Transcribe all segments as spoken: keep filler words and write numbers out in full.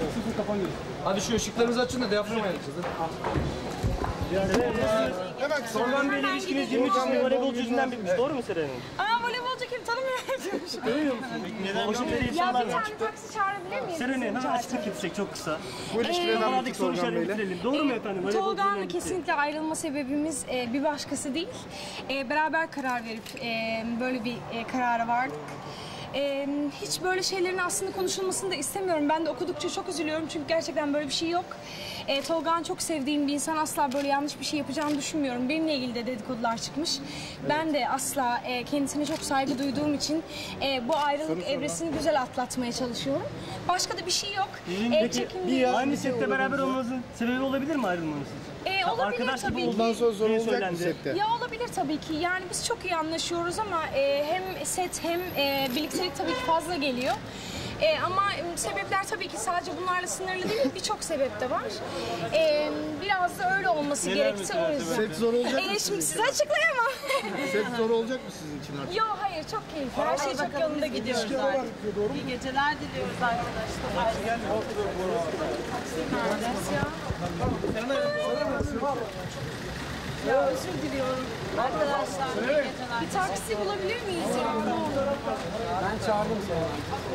Sıfır kafan görüyor. Hadi şu ışıklarınızı açın da diyafram ayarlayacağız. Hemen Orhan Bey'le ilişkiniz yirmi üç yaşında voleybolcu yüzünden bitmiş. Doğru mu Seren Hanım? Aa voleybolcu kim tanımıyorum. Görüyor musun? Neden? O şekilde Ya insanlar bir var. tane taksi çağırabilir miyiz? Seren Hanım hemen açıklık getirsek çok kısa. bu ilişkilerden Kafalardaki bittik soru Tolga işaretini Bey'le. bitirelim. Doğru mu efendim? Voleybolcu Tolga'nın yüzünden bitti. kesinlikle ayrılma sebebimiz e, bir başkası değil. E, beraber karar verip e, böyle bir e, karara vardık. E, hiç böyle şeylerin aslında konuşulmasını da istemiyorum. Ben de okudukça çok üzülüyorum çünkü gerçekten böyle bir şey yok. E, Tolga'nın çok sevdiğim bir insan, asla böyle yanlış bir şey yapacağını düşünmüyorum. Benimle ilgili de dedikodular çıkmış. Evet. Ben de asla e, kendisine çok saygı duyduğum için e, bu ayrılık evresini güzel atlatmaya çalışıyorum. Başka da bir şey yok. E, Peki bir aynı sette beraber olmanızın sebebi olabilir mi ayrılmanız için? E, olabilir Arkadaş gibi tabii ki. Bundan sonra zor diye olacak mı söylendi. sette? Ya olabilir tabii ki. Yani biz çok iyi anlaşıyoruz ama e, hem set hem e, birliktelik tabii ki fazla geliyor. E, ama e, sebepler tabii ki sadece bunlarla sınırlı değil, birçok sebep de var. E, biraz da öyle olması Neler gerekti mesela o yüzden. Set zor olacak mı E, sizin şimdi için? size açıklayamam. Set zor olacak mı sizin için artık? Yok hayır, çok keyifli. Her şey çok yolunda gidiyor. İyi geceler diliyoruz arkadaşlar. Ya özür diliyorum. Arkadaşlar iyi geceler. Bir taksi bulabilir miyiz ya? Ne olur. Ben çağırdım seni.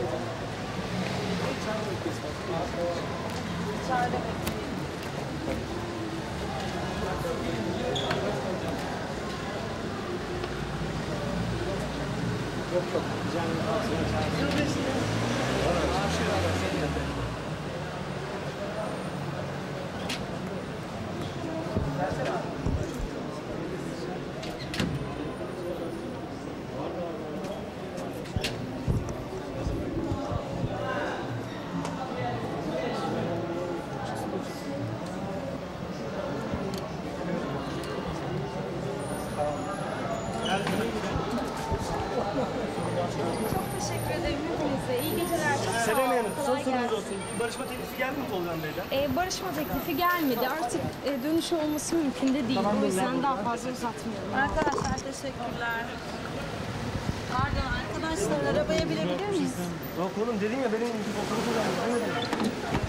İçeride bekleyin. Yok yok. Çok teşekkür ederim hepinize. İyi geceler. Çok sağ Seren olun. Hanım son Kolay sorumuz gelsin. olsun. Barışma teklifi geldi mi Tolgan Bey'den? Ee, barışma teklifi gelmedi. Artık e, dönüşü olması mümkün de değil. O yüzden daha fazla uzatmıyorum. Arkadaşlar teşekkürler. Pardon arkadaşlar arabaya binebilir miyiz? Yok oğlum dedim ya benim fotoğrafı da